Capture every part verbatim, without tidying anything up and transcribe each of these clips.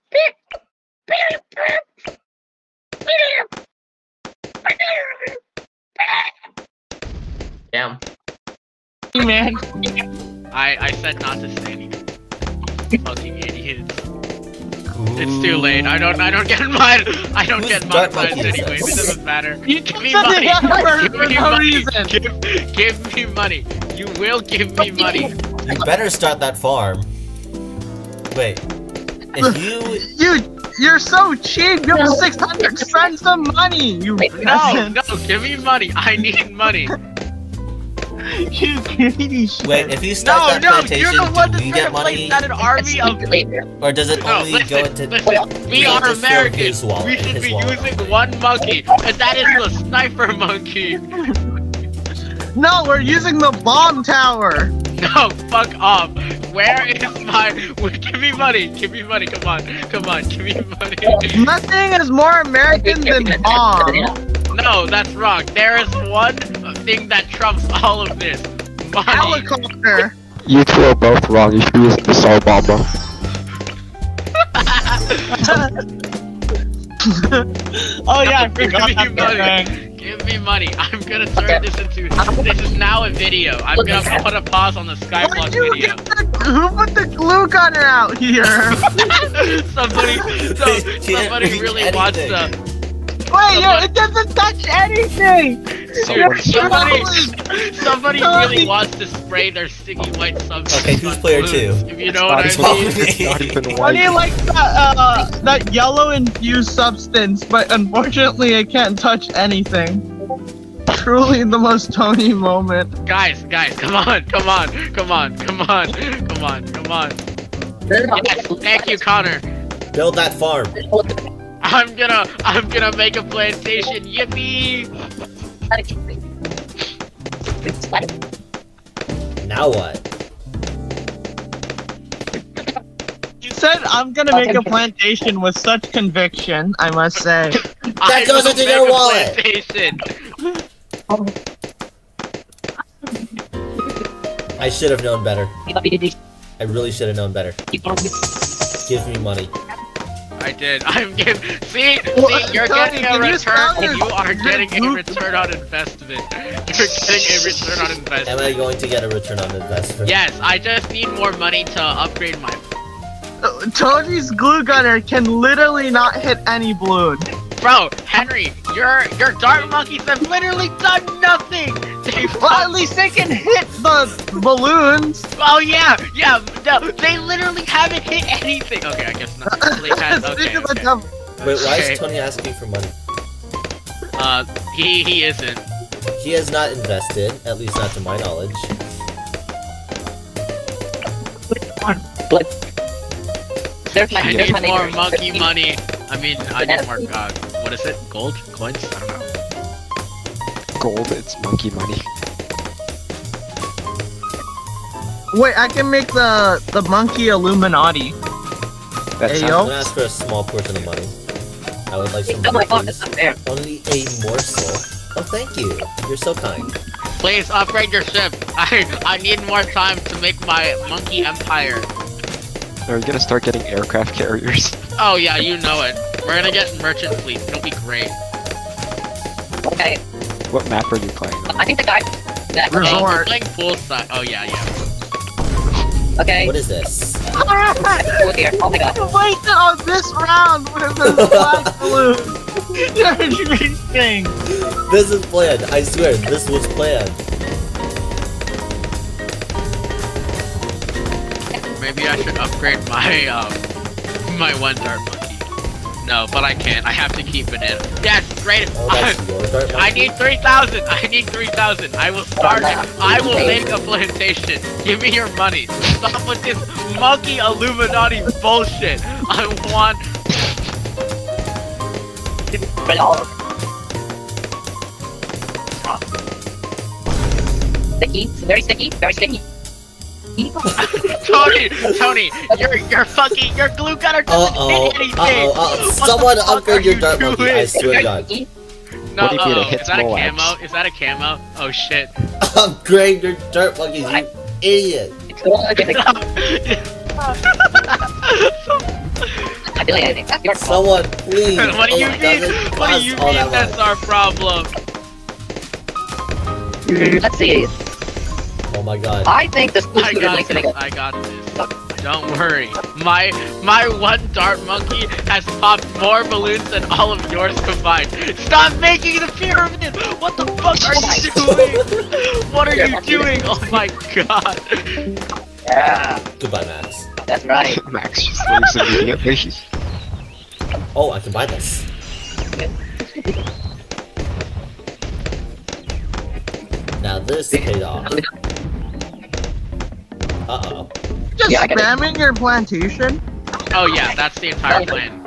Damn. Man. I I said not to say anything. Fucking idiots. It's too late. I don't I don't get mine. I don't Who's get dark monetized monkey is anyway. this? It doesn't matter. You Give me said money. it ever Give for me no money. reason. Give, give me money. You will give me money. You better start that farm. Wait. If you You, you're so cheap. You have six hundred. Spend some money. You No, peasant. no, give me money. I need money. You greedy shit. wait, if you start No, that no, plantation, you're the one do that's we gonna get money, place that an army of. or does it No, only listen, go into? listen. We go are to fill Americans. his wallet We and should his be wallet? using one monkey, and that is the sniper monkey. No, we're using the bomb tower. No, fuck off. Where is my? Give me money. Give me money. Come on, come on. Give me money. Nothing is more American than bomb. No, that's wrong. There is one thing that trumps all of this. Money. Helicopter. You two are both wrong. You should be using the Soul Bomber. Oh yeah, I Give forgot me that money. thing. Give me money. I'm gonna turn this into. This is now a video. I'm gonna put a pause on the Why'd Skyblock you video. get the, who put the glue gunner out here? somebody, so, Can't somebody reach really wants anything. to. Wait, yo, it doesn't touch anything. Dude, somebody, somebody Tony. really wants to spray their sticky white substance. Okay, who's on player balloons, two? If you know what It's I not mean. even- it's not even Why do you white. like that, uh, that yellow infused substance, but unfortunately I can't touch anything. Truly the most Tony moment. Guys, guys, come on, come on, come on, come on, come on, come on. Yes, thank you, Connor. Build that farm. I'm gonna, I'm gonna make a plantation. Yippee! Now what? You said I'm gonna make a plantation with such conviction, I must say. I goes will into make your a wallet. plantation. I should have known better. I really should have known better. Give me money. I did. I'm giving. See, Well, see, you're Tony, getting a can you return. spell You your- are your getting a blue- return on investment. You're getting a return on Am investment. I going to get a return on investment? Yes, I just need more money to upgrade my. Uh, Tony's glue gunner can literally not hit any balloon. Bro, Henry, your your dart monkeys have literally done nothing. They've Well, at least they can hit the balloons. Oh yeah, yeah. No, they literally haven't hit anything. Okay, I guess not. They had, okay, Speaking of the okay. devil- Wait, why Okay. is Tony asking for money? Uh, he he isn't. He has not invested, at least not to my knowledge. I need more monkey money. I mean, I need more. Uh, what is it? Gold coins? I don't know. Gold, it's monkey money. Wait, I can make the the monkey Illuminati. That's Hey, not- I'm yo. gonna ask for a small portion of money. I would like some money, please. Only a morsel. Oh, thank you. You're so kind. Please upgrade your ship. I I need more time to make my monkey empire. Are you gonna start getting aircraft carriers? Oh yeah, you know it. We're gonna get merchant fleet. It'll be great. Okay, What map are you playing on? I think the guy. Yeah, Oh, we're Resort. playing poolside. Oh yeah, yeah. okay. What is this? Oh dear, oh my god. Wait, on this round with the black balloon. You're interesting. This is planned. I swear, this was planned. Maybe I should upgrade my um my one dart monkey. No, but I can't. I have to keep it in. Yes, great. Oh, that's your dart I monkey? need three thousand. I need three thousand. I will start it. I will make a plantation. Give me your money. Stop with this monkey Illuminati bullshit. I want. Sticky, very sticky, very sticky. Tony, Tony, your your fucking your glue gunner doesn't Uh-oh, hit anything. uh-oh, uh-oh. What Someone the fuck upgrade are your you dart monkey, I doing? swear to God. No, What if it uh-oh. hits Is that a Moax? camo? Is that a camo? Oh shit. Upgrade your dart monkeys, you idiot. doing anything. That's your fault. Someone, please. What do you Oh, mean? doesn't What do cost you all mean that that's much. our problem? Let's see. Oh my god. I think this blue I scooter got likes to make this. a... I got this. Don't worry. My my one dart monkey has popped more balloons than all of yours combined. Stop making the pyramid! What the fuck are you doing? What are you doing? Oh my god. Yeah, Goodbye, Max. that's right. Max just leaves immediately. Oh, I can buy this. Now this paid off. Uh-oh. Just Yeah, I get it. spamming your plantation? Oh yeah, that's the entire plan.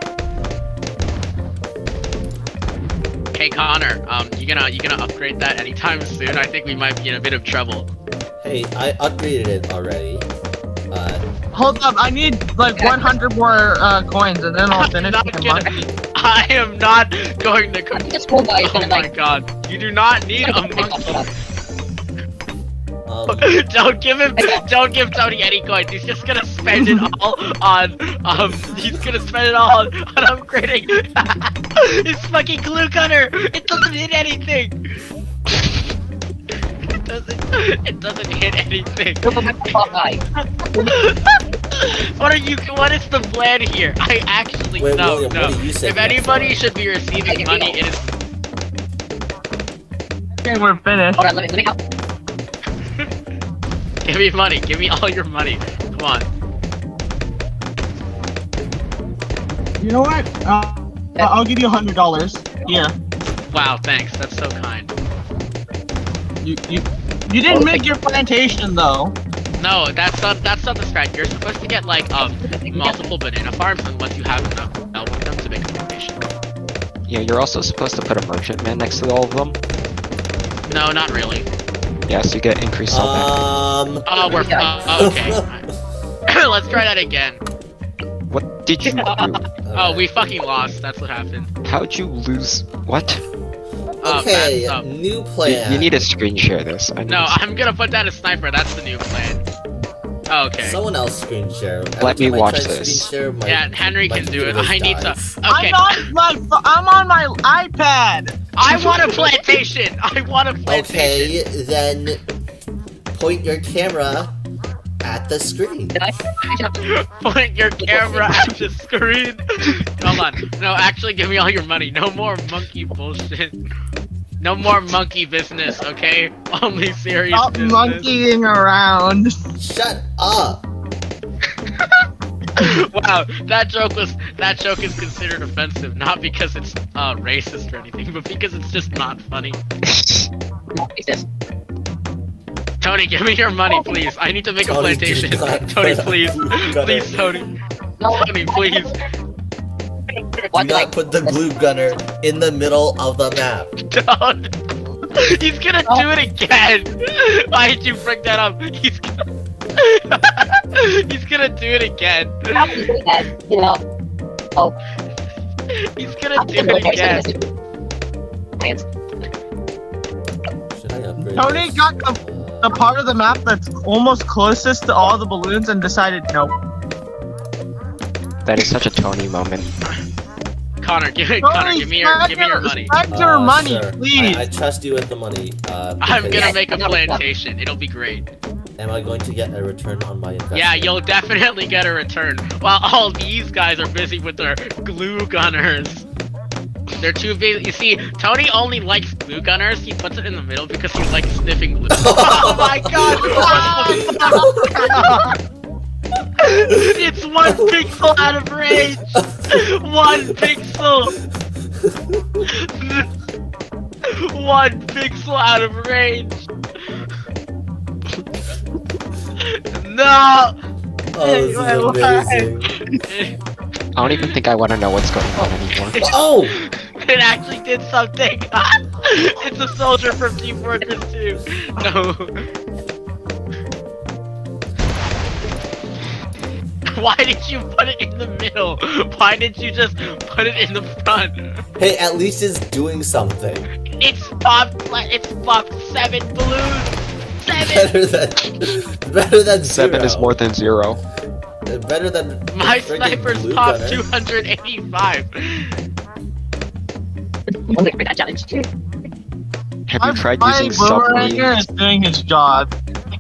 Hey Connor, um, you gonna you gonna upgrade that anytime soon? I think we might be in a bit of trouble. Hey, I upgraded it already. Uh, Hold up, I need like one hundred more uh, coins and then I'll I'm finish not the gonna- monkey. I am not going to. I think this cool guy is Oh gonna my like... god, you do not need a monkey. um, Don't give him, don't give Tony any coins. He's just gonna spend it all on, um, he's gonna spend it all on, on upgrading his fucking glue gunner. It doesn't hit anything. It doesn't, it doesn't hit anything. What are you, what is the plan here? I actually, Wait, no, William, no. what are you saying If anybody about should be receiving money, it is, Okay, we're finished. Hold on, let me, let me help. give me money, give me all your money. Come on. You know what? Uh, I'll give you a hundred dollars. Here. Wow, thanks, that's so kind. You you you didn't make your plantation though. No, that's not that's not the strat. You're supposed to get like um multiple banana farms, and once you have enough, I'll want them to make a plantation. Yeah, you're also supposed to put a merchant man next to all of them. No, not really. Yeah, so you get increased sell back. um, Oh, we're uh, okay. Let's try that again. What did you do? Oh, we fucking lost. That's what happened. How'd you lose? What? Oh, okay, man, so- new You, plan. you need to screen share this. I need No, to- I'm gonna put down a sniper. That's the new plan. Oh, okay. Someone else screen share. Every Let me time I watch try to this. Screen share, my, Yeah, Henry my can do it. computer I need to. dies. Okay. I'm on my pho- I'm on my iPad. I want a plantation. I want a plantation. Okay, then point your camera at the screen. Did I? Point your camera at the screen. Hold on. No, actually, give me all your money. No more monkey bullshit. No more monkey business, okay? Only serious Stop business. monkeying around. Shut up! Wow, that joke was that joke is considered offensive, not because it's uh racist or anything, but because it's just not funny. What's this? Tony, give me your money, please. I need to make a Tony, plantation. do not Tony, put a please, glue gunner. please, Tony, No, Tony, please. Do what did I... not put the glue gunner in the middle of the map. Don't. He's gonna do it again. Why did you bring that up? He's gonna. He's gonna do it again. How can you do that? You know... Oh, He's how gonna can do you do it again. Plans. Should I upgrade Tony this? got the, the part of the map that's almost closest to all the balloons and decided nope. That is such a Tony moment. Connor, give it. Tony, Connor, give me your, spend give me your money. Spend your Uh, money, sure. please. I, I trust you with the money. Uh, I'm because- gonna make a plantation. It'll be great. Am I going to get a return on my investment? Yeah, you'll definitely get a return. While all these guys are busy with their glue gunners. They're too busy. You see, Tony only likes glue gunners. He puts it in the middle because he likes sniffing glue. Oh my god! It's one pixel out of range! One pixel! One pixel out of range! No! Oh, this is amazing. I don't even think I want to know what's going on anymore. Oh! It actually did something! It's a soldier from Team Fortress two! No! Why did you put it in the middle? Why did you just put it in the front? Hey, at least it's doing something. It's popped, it's popped seven balloons! Seven! Better than, better than zero. Seven is more than zero. better than My the friggin' sniper's glue popped gunner. two hundred eighty-five. Only for that challenge. Have you tried my using Boomeranger submarines? is doing his job.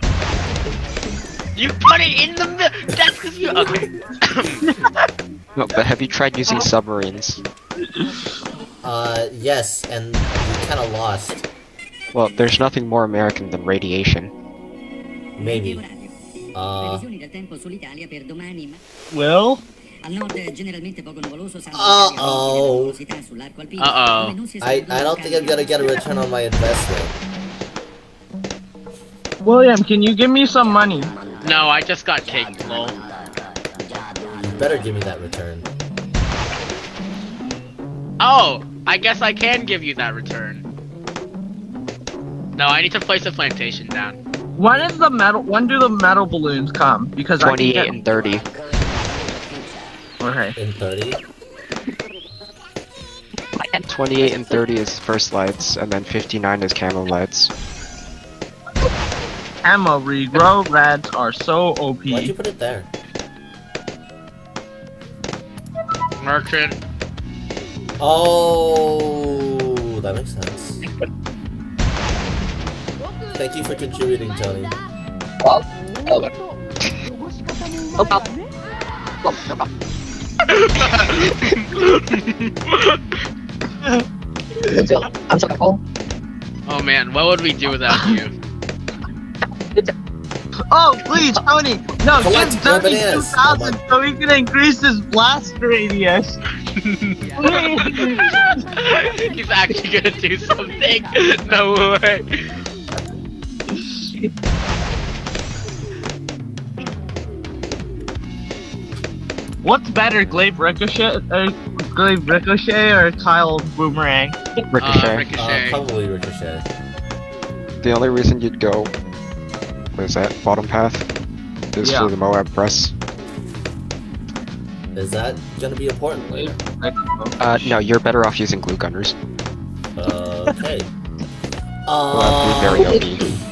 You put it in the middle. That's because you. Okay. No, but have you tried using submarines? Uh, yes, and we kinda lost. Well, there's nothing more American than radiation. Maybe. Uh... Will? Uh-oh. Uh-oh. I, I don't think I'm gonna get a return on my investment. William, can you give me some money? No, I just got caked, lol. You better give me that return. Oh, I guess I can give you that return. No, I need to place a plantation down. When is the metal? When do the metal balloons come? Because twenty-eight I and thirty. Okay. In thirty? twenty-eight and thirty is first lights, and then fifty-nine is camo lights. Ammo regrow reds are so O P. Why'd you put it there? Merchant. Oh, that makes sense. Thank you for contributing, Tony. Oh, oh, oh, oh. I'm so cool. Oh man, what would we do without you? Oh, please, Tony! No, Collect give the Tony two bananas. thousand Oh my- so he can increase his blast radius. He's actually gonna do something. No way. What's better, Glaive Ricochet, or Glaive Ricochet, or Kyle Boomerang? Ricochet. Uh, Uh, Ricochet. probably Ricochet. The only reason you'd go, what is that, bottom path, is Yeah. for the Moab press. Is that gonna be important later? Uh, no, you're better off using glue gunners. Okay. Well, that'd be very Uh, O P.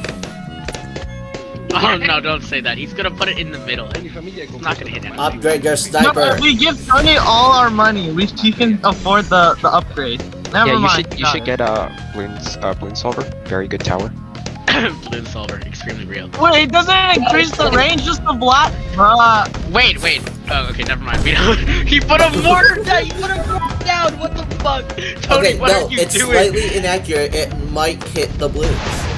Oh no, don't say that. He's gonna put it in the middle. It's not gonna hit anything. upgrade your No, sniper. if we give Tony all our money, we he can afford the the upgrade. Never Yeah, you mind. should you got should it. get uh balloons uh balloon solver. Very good tower. Balloon solver, extremely real. Wait, doesn't it increase the range just the black? Bruh. Wait, wait. Oh, okay, never mind. We don't. He put a mortar down. He put a mortar down. What the fuck, Tony? Okay, what no, are you it's doing? slightly inaccurate. It might hit the blues.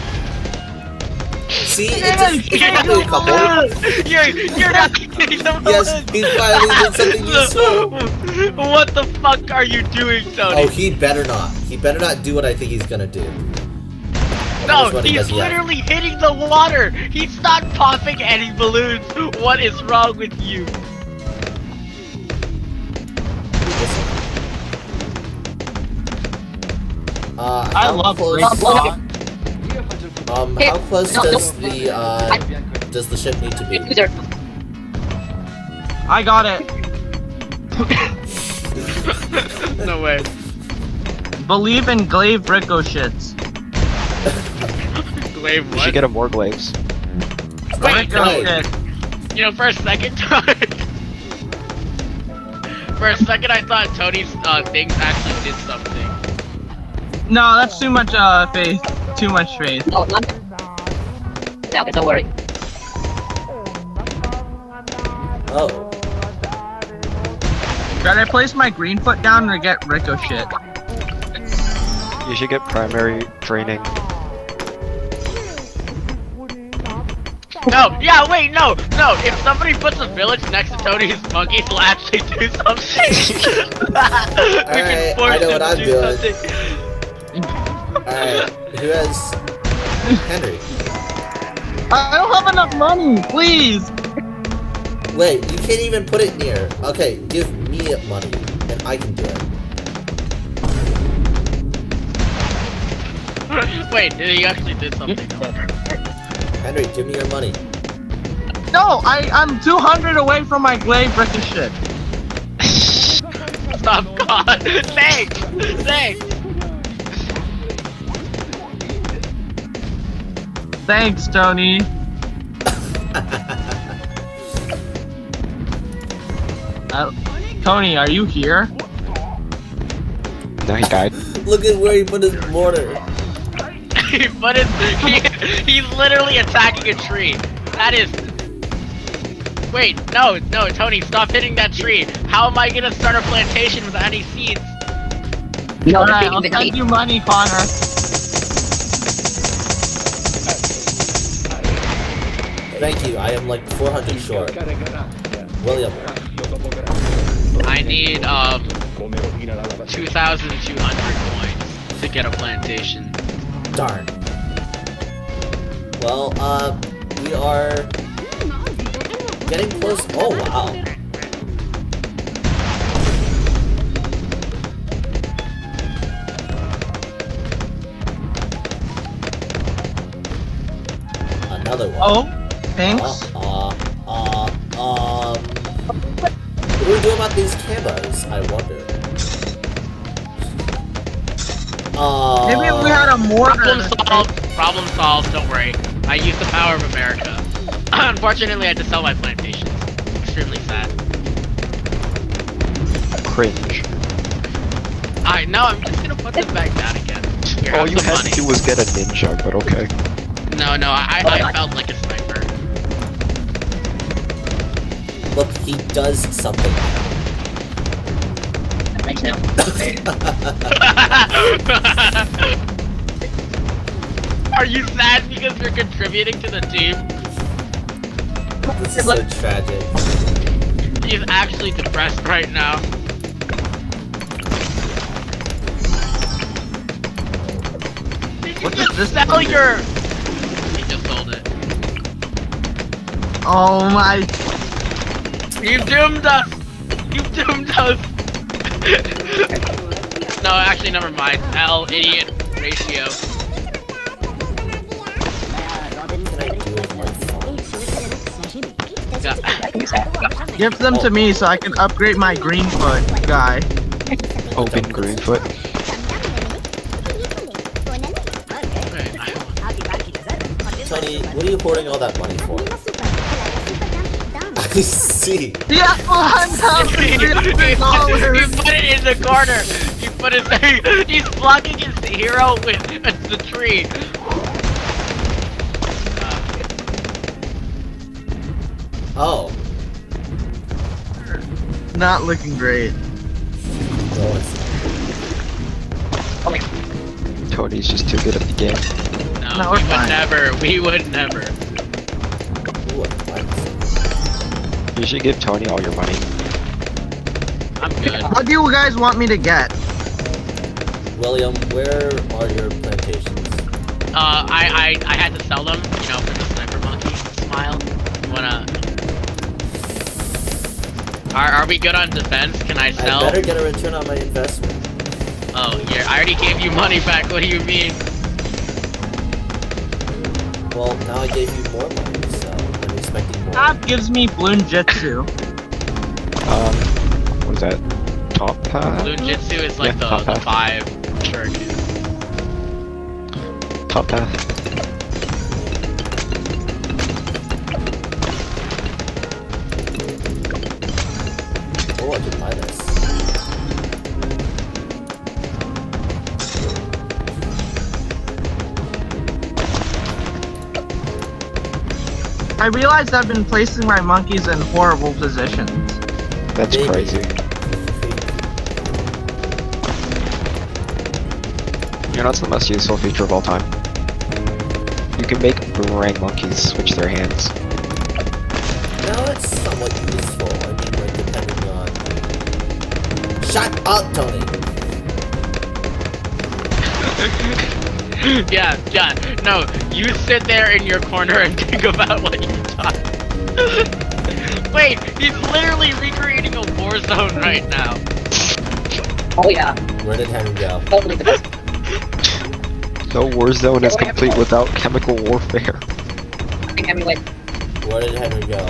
See, it's, a, it's probably a couple. You're you're not getting the Yes, balloon. he finally did something useful. What the fuck are you doing, Tony? Oh, he better not. He better not do what I think he's gonna do. No, Here's what he he's does yet. literally hitting the water. He's not popping any balloons. What is wrong with you? Uh, I how love close? Green Block. Um, how close does the uh does the ship need to be? User. I got it. No way. Believe in Glaive Ricochets. Glaive You what? should get a more glaives. Wait, no. Ricochet. You know, for a second, for a second, I thought Tony's uh, things actually did something. No, that's too much uh faith. Too much faith. No, not. No, don't worry. Oh, Should I place my green foot down or get Ricochet? You should get primary training. No, yeah, wait, no, no. If somebody puts a village next to Tony's monkeys, will actually do something. We Alright, can force I know him what to I'm do doing. something. alright. Who has Henry? I don't have enough money, please. Wait, you can't even put it near. Okay, give me money, and I can do it. Wait, did he actually do something? Henry, give me your money. No, I I'm two hundred away from my Glaive Ricochet. Stop, God. Thanks, thanks. Thanks, Tony. Uh, Tony, are you here? No, he died. Look at where he put his mortar. He put his, he, he's literally attacking a tree. That is... Wait, no, no, Tony, stop hitting that tree. How am I gonna start a plantation without any seeds? No, Alright, I'm I'll taking send you money, Connor. Thank you, I am like four hundred short. William. I need, um, two thousand two hundred coins to get a plantation. Darn. Well, uh, we are getting close. Oh, wow. Another one. Oh, thanks. Uh, uh, uh, um... What do we do about these cameras, I wonder? Uh... Maybe if we had a mortar. Problem solved. Problem solved. Don't worry. I use the power of America. Unfortunately, I had to sell my plantation. Extremely sad. Cringe. Alright, now I'm just gonna put this back down again. Here, All have you some had money. to do was get a ninja, but okay. No, no, I, I felt like a sniper. Look, he does something. Thanks now. Are you sad because you're contributing to the team? This is so tragic. He's actually depressed right now. Did you What just does this sell one do? your... He just sold it. Oh my. You doomed us! You doomed us! No, actually, never mind. L, idiot, ratio. Yeah. Give them to me so I can upgrade my Greenfoot guy. Open Greenfoot. Tony, what are you hoarding all that money for? I see. Yeah, one thousand You dollars. put it in the corner! You put it there! He's blocking his hero with the tree! Oh. Not looking great. No, it's Tony's just too good at the game. No, No, we we're would fine. never, we would never. Ooh, what? You should give Tony all your money. I'm good. What do you guys want me to get? William, where are your plantations? Uh, I, I, I had to sell them, you know, for the sniper monkey smile. You wanna... Are, are we good on defense? Can I sell? I better get a return on my investment. Oh, yeah, I already gave you money back, what do you mean? Well, now I gave you more money, so I'm expecting more. That gives me Bloon Jitsu. Um, what was that? Top path? Blue Jitsu is like Yeah, the, top the half. five shurikens. Top path. Oh, I can buy this. I realized I've been placing my monkeys in horrible positions. That's Maybe. crazy. You know, that's the most useful feature of all time. You can make boomerang monkeys switch their hands. No, it's somewhat useful. I mean, like, depending on... Shut up, Tony! Yeah, yeah, no, you sit there in your corner and think about what you thought. Wait, he's literally recreating a war zone right now. Oh yeah. Where did Henry go? Totally the best. No war zone is complete without chemical warfare. Fucking heavyweight. Where did Henry go?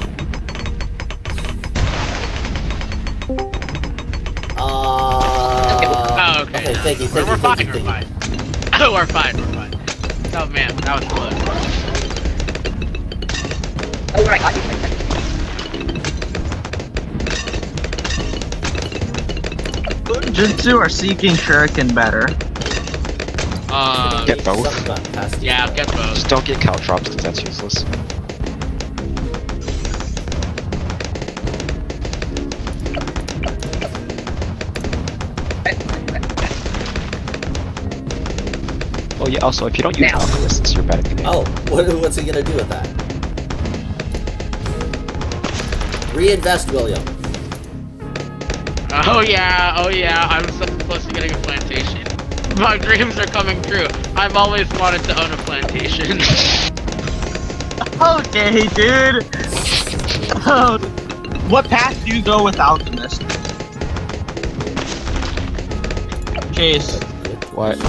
Uh... Oh, okay. Okay, thank you, We're, thank we're you, fine, thank you, we're thank you. fine. Oh, we're fine, we're fine. Oh man, that was close. Oh, right, got you. Jutsu or seeking shuriken better? Uh, Get both. Something got past you. yeah, get both. Just don't get caltrops because that's useless. Oh yeah, also if you don't use Now. alchemists, you're bad at the game. Oh, what, what's he gonna do with that? Reinvest, William. Oh yeah, oh yeah, I'm so close to getting a plantation. My dreams are coming true. I've always wanted to own a plantation. Okay, dude. Oh, what path do you go with alchemist? Chase, What?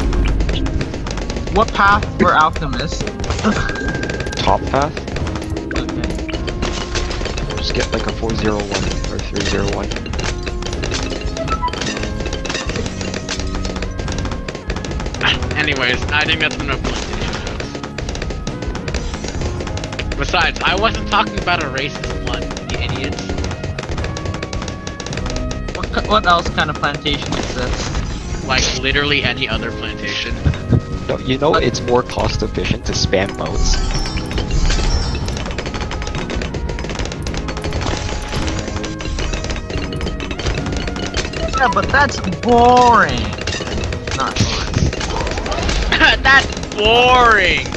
what path for alchemist? Top path? Okay. Just get like a four zero one or three zero one. Anyways, I think that's enough plantation jokes. Besides, I wasn't talking about a racist one, you idiots. What, ki- what else kind of plantation exists? Like literally any other plantation. No, you know it's more cost efficient to spam modes. Yeah, but that's boring. Not fun. That's boring!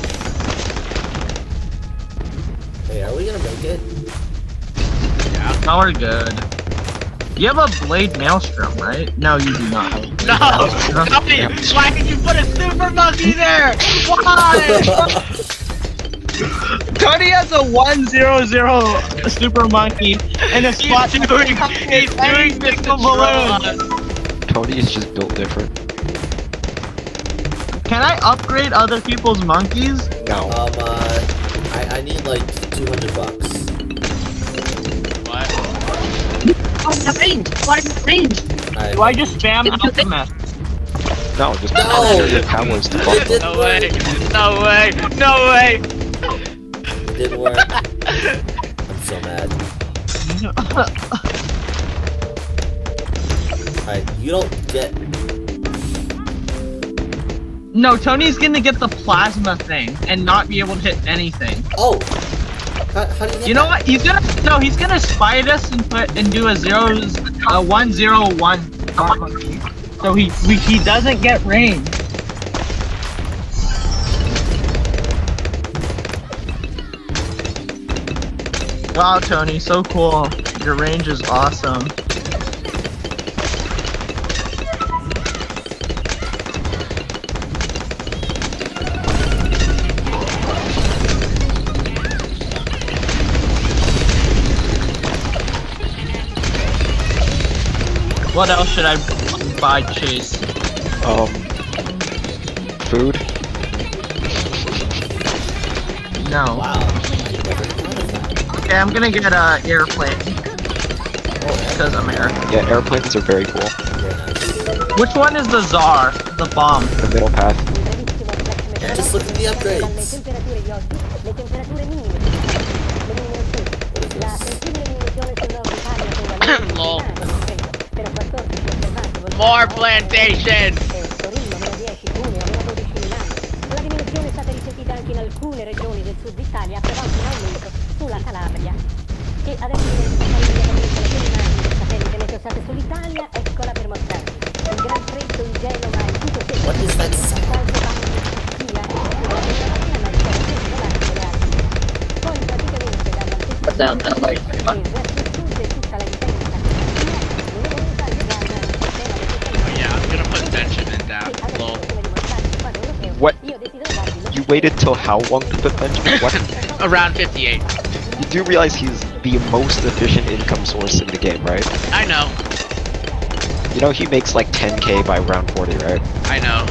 Hey, are we gonna make it? No, we're good. You have a blade maelstrom, right? No, you do not. Have a blade No! maelstrom. Tony, why did you put a super monkey there? Why? Tony has a one zero zero super monkey and a spot. He's doing, he's doing this to troll us. Tony is just built different. Can I upgrade other people's monkeys? No. Um, uh, I, I need like two hundred bucks. What? Oh, the range! What is the range? I, Do I just spam alchemist? No, just No! no. your powers to buff them. No way! No way! No way! It didn't work. I'm so mad. Alright, you don't get... No, Tony's gonna get the plasma thing and not be able to hit anything. Oh! How, how do you get You know that? what? He's gonna no. He's gonna spite us and put and do a zero, a one zero one. So he we, he doesn't get range. Wow, Tony, so cool. Your range is awesome. What else should I buy, Chase? Um, food. No. Wow. I never thought of that. Okay, I'm gonna get a airplane Oh, because I'm American. Yeah, airplanes are very cool. very nice. Which one is the czar? The bomb. The middle path. Just look at the upgrades. Lol. More plantation! La diminuzione è stata risentita anche in alcune regioni del sud Italia, però anche in aumento sulla Calabria. Che adesso immediatamente le immagini del satellite meteosate sull'Italia, eccola per mostrarvi. Il gran freddo in Genova e tutto questo. What is that sound? Poi praticamente dalla What sound that like? verso il sud e tutta la intensa. Oh yeah, I'm gonna put Benjamin down. Lol. What? You waited till how long to put Benjamin? What? Around fifty-eight. You do realize he's the most efficient income source in the game, right? I know. You know he makes like ten K by round forty, right? I know.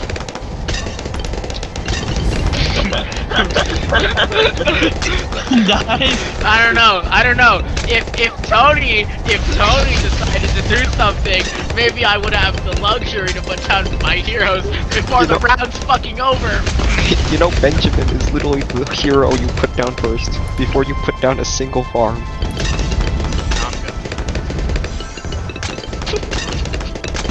Nice. I don't know. I don't know. If if Tony if Tony decided to do something, maybe I would have the luxury to put down my heroes before You the know- round's fucking over. You know Benjamin is literally the hero you put down first, before you put down a single farm.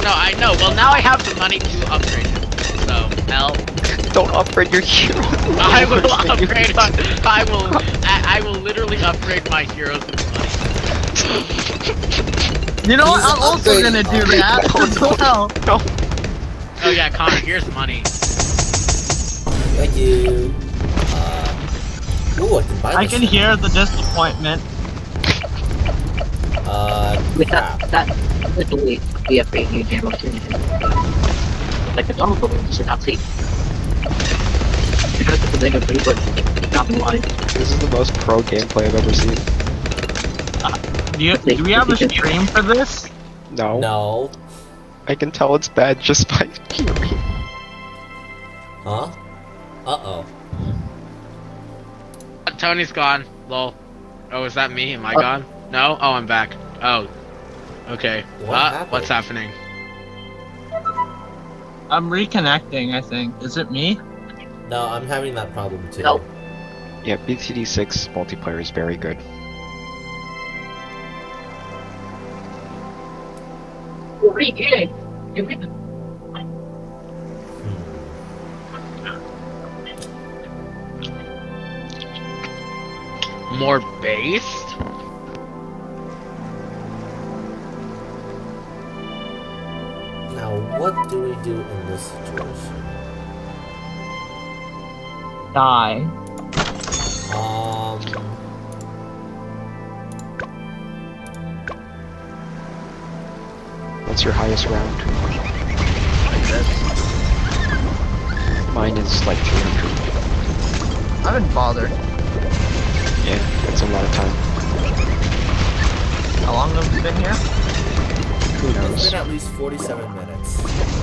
no, I know. Well, now I have the money to upgrade him. So, L. Don't upgrade your hero. I will upgrade my, I will, I, I will literally upgrade my heroes with money. You know what? He's I'm also upgrading- gonna do oh, that as well. No. Oh yeah, Connor, here's money. Thank you. Uh, ooh, I can buy I this can now. hear the disappointment. Uh, With crap. that, that literally be a great new game opportunity. Like the double balloons should not see. Because it's a bigger pretty good. Not why. This is the most pro gameplay I've ever seen. Do, you, do we have a stream for this? No. No. I can tell it's bad just by hearing. Huh? Uh-oh. Tony's gone. Lol. Oh, is that me? Am I Uh, gone? No? Oh, I'm back. Oh. Okay. What uh, happened? What's happening? I'm reconnecting, I think. Is it me? No, I'm having that problem too. No. Yeah, B T D six multiplayer is very good. Pretty good. You can More based? Now, what do we do in this situation? Die. Um... What's your highest round? Mine is like three hundred. I haven't bothered. Yeah, that's a lot of time. How long have we been here? Who It's knows? been at least forty-seven minutes.